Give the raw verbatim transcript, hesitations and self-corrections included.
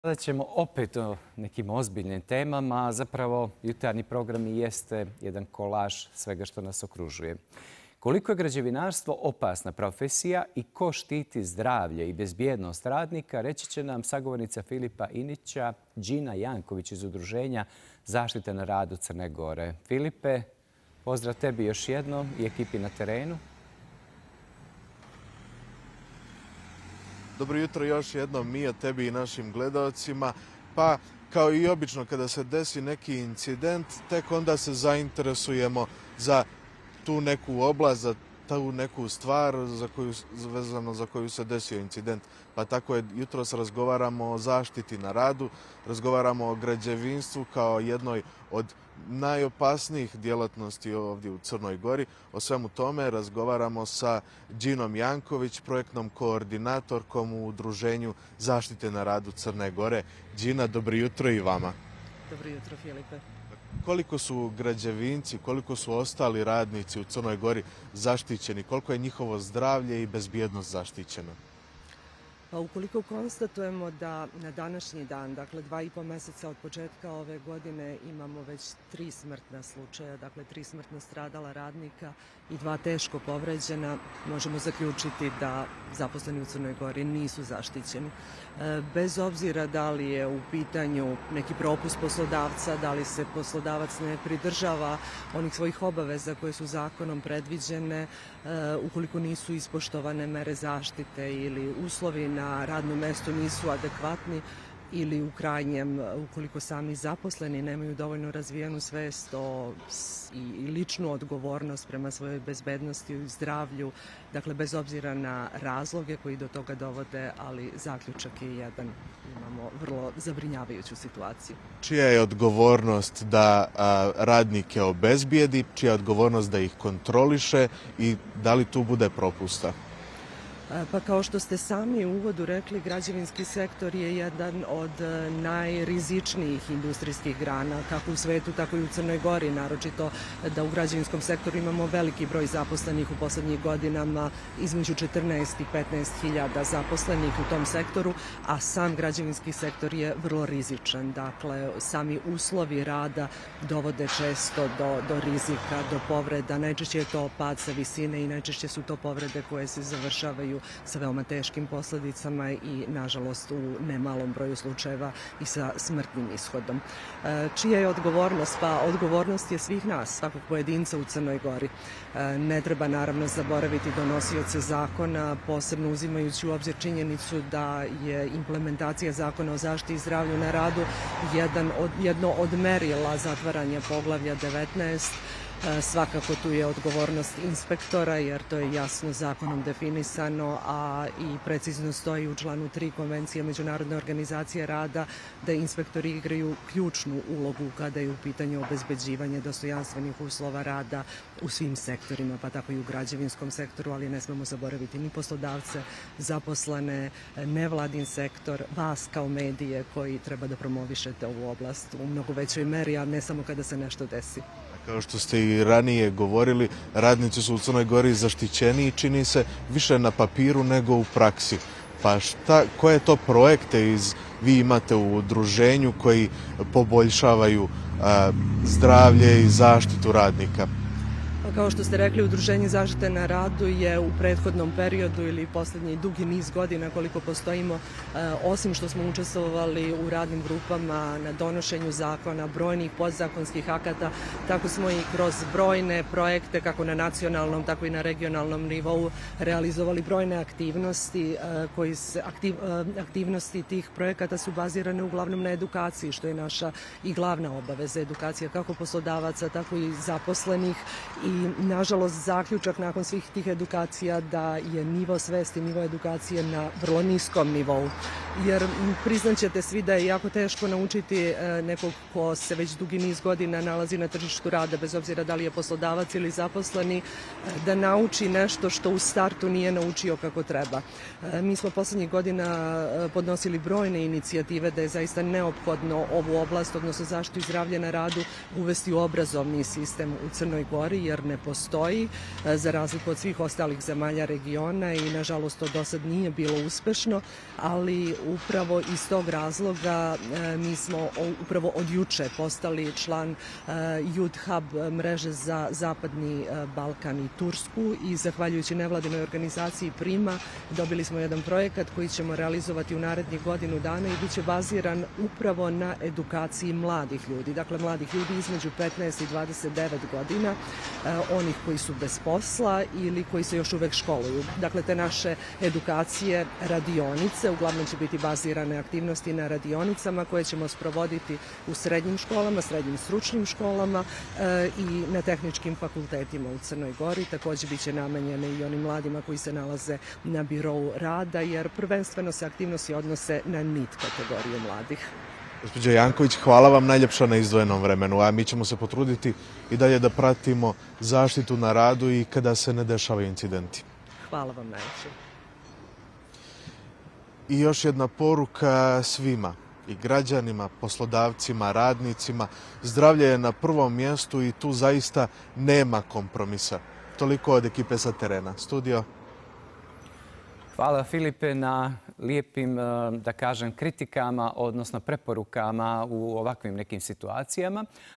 Sada ćemo opet o nekim ozbiljnim temama, a zapravo jutarnji program i jeste jedan kolaž svega što nas okružuje. Koliko je građevinarstvo opasna profesija i ko štiti zdravlje i bezbjednost radnika, reći će nam sagovornica Filipa Inića, Đina Janković iz Udruženja Zaštite na radu Crne Gore. Filipe, pozdrav tebi još jednom i ekipi na terenu. Dobro jutro još jednom Mija, tebi i našim gledalcima. Pa, kao i obično, kada se desi neki incident, tek onda se zainteresujemo za tu neku oblast, za tu neku stvar za koju, vezano za koju se desio incident. Pa tako je, jutros razgovaramo o zaštiti na radu, razgovaramo o građevinstvu kao jednoj od najopasnijih djelatnosti ovdje u Crnoj Gori. O svemu tome razgovaramo sa Đinom Janković, projektnom koordinatorkom u Udruženju Zaštite na radu Crne Gore. Đina, dobro jutro i vama. Dobro jutro, Filipe. Koliko su građevinci, koliko su ostali radnici u Crnoj Gori zaštićeni? Koliko je njihovo zdravlje i bezbjednost zaštićeno? Pa ukoliko konstatujemo da na današnji dan, dakle dva i po mjeseca od početka ove godine, imamo već tri smrtna slučaja, dakle tri smrtno stradala radnika i dva teško povređena, možemo zaključiti da zaposleni u Crnoj Gori nisu zaštićeni. Bez obzira da li je u pitanju neki propust poslodavca, da li se poslodavac ne pridržava onih svojih obaveza koje su zakonom predviđene, ukoliko nisu ispoštovane mere zaštite ili uslovi na radnom mjestu nisu adekvatni, ili u krajnjem, ukoliko sami zaposleni nemaju dovoljno razvijenu svest o, i ličnu odgovornost prema svojoj bezbednosti i zdravlju, dakle bez obzira na razloge koji do toga dovode, ali zaključak je jedan, imamo vrlo zabrinjavajuću situaciju. Čija je odgovornost da a, radnike obezbijedi, čija je odgovornost da ih kontroliše i da li tu bude propusta? Pa kao što ste sami u uvodu rekli, građevinski sektor je jedan od najrizičnijih industrijskih grana, kako u svetu, tako i u Crnoj Gori, naročito da u građevinskom sektoru imamo veliki broj zaposlenih u posljednjih godinama, između četrnaest i petnaest hiljada zaposlenih u tom sektoru, a sam građevinski sektor je vrlo rizičan. Dakle, sami uslovi rada dovode često do, do rizika, do povreda. Najčešće je to pad sa visine i najčešće su to povrede koje se završavaju sa veoma teškim posljedicama i, nažalost, u nemalom broju slučajeva i sa smrtnim ishodom. Čija je odgovornost? Pa odgovornost je svih nas, svakog pojedinca u Crnoj Gori. Ne treba, naravno, zaboraviti donosioce zakona, posebno uzimajući u obzir činjenicu da je implementacija zakona o zaštiti i zdravlju na radu jedan od, jedno od merila zatvaranja poglavlja devetnaest. Svakako tu je odgovornost inspektora, jer to je jasno zakonom definisano, a i precizno stoji u članu tri Konvencije Međunarodne organizacije rada da inspektori igraju ključnu ulogu kada je u pitanju obezbeđivanje dostojanstvenih uslova rada u svim sektorima, pa tako i u građevinskom sektoru, ali ne smemo zaboraviti ni poslodavce, zaposlene, nevladin sektor, vas kao medije koji treba da promovišete ovu oblast u mnogo većoj meri, a ne samo kada se nešto desi. Kao što ste i ranije govorili, radnici su u Crnoj Gori zaštićeniji, čini se, više na papiru nego u praksi. Pa šta, koje to projekte iz, vi imate u udruženju koji poboljšavaju a, zdravlje i zaštitu radnika? Kao što ste rekli, Udruženje zaštite na radu je u prethodnom periodu ili posljednji dugi niz godina koliko postojimo, osim što smo učestvovali u radnim grupama na donošenju zakona, brojnih podzakonskih akata, tako smo i kroz brojne projekte, kako na nacionalnom, tako i na regionalnom nivou, realizovali brojne aktivnosti. Koji se, aktiv, aktivnosti tih projekata su bazirane uglavnom na edukaciji, što je naša i glavna obaveza, edukacija kako poslodavaca, tako i zaposlenih. I, nažalost, zaključak nakon svih tih edukacija da je nivo svesti, nivo edukacije na vrlo niskom nivou. Jer priznaćete svi da je jako teško naučiti nekog ko se već dugi niz godina nalazi na tržištu rada, bez obzira da li je poslodavac ili zaposleni, da nauči nešto što u startu nije naučio kako treba. Mi smo poslednjih godina podnosili brojne inicijative da je zaista neophodno ovu oblast, odnosno zaštitu i zdravlje na radu, uvesti u obrazovni sistem u Crnoj Gori, jer ne postoji, za razliku od svih ostalih zemalja regiona i nažalost to do sad nije bilo uspešno, ali upravo iz tog razloga mi smo upravo od juče postali član Youth Hub mreže za Zapadni Balkan i Tursku i zahvaljujući nevladinoj organizaciji Prima dobili smo jedan projekat koji ćemo realizovati u narednih godinu dana i bit će baziran upravo na edukaciji mladih ljudi. Dakle, mladih ljudi između petnaest i dvadeset devet godina, onih koji su bez posla ili koji se još uvek školuju. Dakle, te naše edukacije, radionice, uglavnom će biti bazirane aktivnosti na radionicama koje ćemo sprovoditi u srednjim školama, srednjim stručnim školama i na tehničkim fakultetima u Crnoj Gori. Takođe biće namenjene i onim mladima koji se nalaze na birou rada, jer prvenstveno se aktivnosti odnose na N I T kategoriju mladih. Gospođo Janković, hvala vam najljepša na izdvojenom vremenu, a mi ćemo se potruditi i dalje da pratimo zaštitu na radu i kada se ne dešavaju incidenti. Hvala vam najljepše. I još jedna poruka svima, i građanima, poslodavcima, radnicima. Zdravlje je na prvom mjestu i tu zaista nema kompromisa. Toliko od ekipe sa terena. Studio. Hvala, Filipe, na lijepim, da kažem, kritikama, odnosno preporukama u ovakvim nekim situacijama.